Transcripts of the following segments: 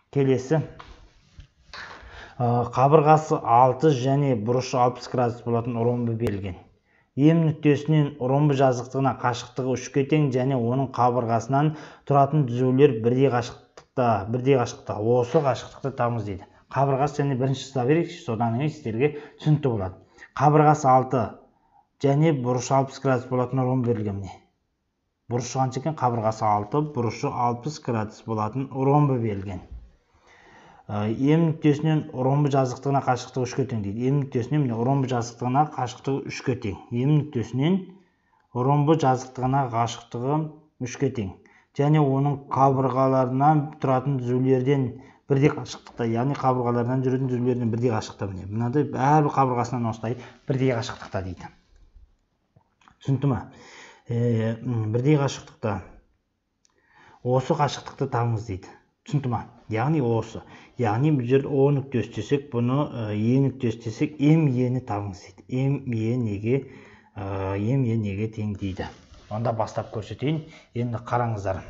Келесі. Қабырғасы 6 және бұрышы 60 градус болатын ромбы берілген. Ем нүктесінен ромбы жазықтығына қашықтығы 3-ке тең және оның қабырғасынан тұратын түзулер бірдей қашықтықта. Осы қашықтықты табыңыз дейді. Қабырғасы және бірінші сыза берейікші, содан кейін сіздерге түсінікті болады. Қабырғасы 6 және бұрышы 60 градус болатын ромбы берілген. Бұрышы қанша екен? Қабырғасы 6, бұрышы 60 градус болатын ромбы берілген. Ем нүктесінен ромбы жазықтығына қашықтығы 3-ке тең дейді. Ем нүктесінен ромбы жазықтығына қашықтығы 3-ке тең. Ем нүктесінен ромбы жазықтығына қашықтығы 3-ке тең. Және оның қабырғаларынан тұратын түзулерден бірдей қашықтықта, яғни қабырғаларынан жүретін түзулерден бірдей қашықтықта. Мынандай әрбір қабырғасынан осылай бірдей қашықтықта дейді. Түсінікті ме? Бірдей қашықтықта. Осы қашықтықты табыңыз дейді. Түсінікті ме? Яғни осы. Яғни бұл жерде О нүктесі десек, бұны Е нүктесі десек, М Ені табыңыз дейді. М Е неге тең дейді. Онда бастап көрсетейін. Енді қараңыздар.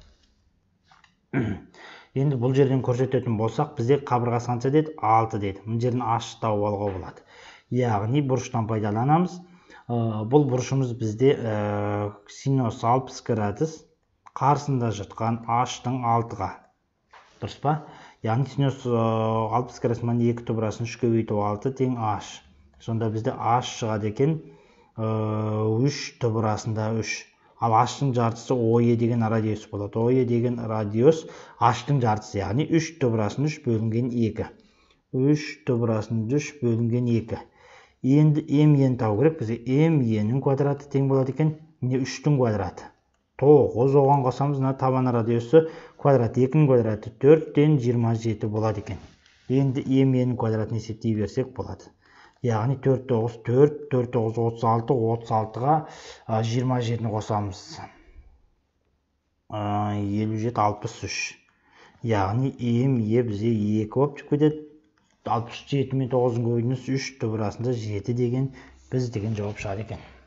Енді бұл жерден көрсететін болсақ, бізде қабырғасы қанша деді? 6 деді. Бұл жерден ашық тауып алуға болады. Яғни бұрыштан пайдаланамыз. Бұл бұрышымыз бізде синус 60 градус қарсында жатқан аштың 6-ға. Дұрыс па? Яғни синус 60 градусынан 2 тұбырасын 3-ке көбейту 6 тең аш. Сонда бізде аш шығады екен 3 тұбырасында 3. Ал аштың жартысы ОЕ деген радиус болады. ОЕ деген радиус аштың жартысы, яғни 3 тұбырасын 3 бөлінген 2. 3 тұбырасын 3 бөлінген 2. Енді М Ені табу керек. Бізде М Енің квадраты тең болады екен. Не 3-тің квадраты. 9, оған қосамыз, табан радиусы квадрат, 2-ның квадраты 4-тен 27 болады екен. Енді М Енің квадратын есептей берсек болады. Яғни 4, 9, 4, 4, 9, 36, 36-ға 27-ні қосамыз. 57, 63. Яғни М Е бізде 2 болып түсіп кетеді. 67 мен 9-ның көбейтіндісі 3 тұбырасында 7 деген біз деген жауап шығады екен.